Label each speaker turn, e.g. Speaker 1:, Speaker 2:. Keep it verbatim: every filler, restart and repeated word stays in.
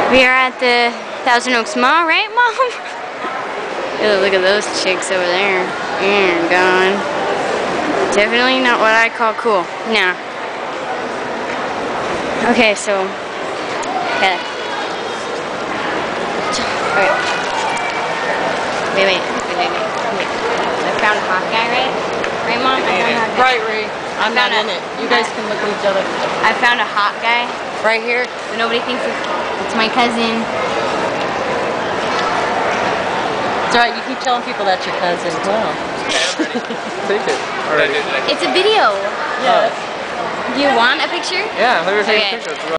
Speaker 1: We are at the Thousand Oaks Mall, right, Mom? Ew, look at those chicks over there. Mm, gone. Definitely not what I call cool. No. Okay, so. Yeah. Okay. Wait, wait, wait, wait, wait. I found a hot guy, right? Right, Mom? I found a hot guy.
Speaker 2: Right, Ray. I'm not in it. You guys can look at each other.
Speaker 1: I found a hot guy.
Speaker 2: Right here?
Speaker 1: So nobody thinks it's, it's my cousin.
Speaker 2: It's alright, you keep telling people that's your cousin. Wow.
Speaker 3: Take it. Already.
Speaker 1: It's a video.
Speaker 2: Yes.
Speaker 1: Do you want a picture?
Speaker 3: Yeah, let me take
Speaker 1: Okay.
Speaker 3: a picture.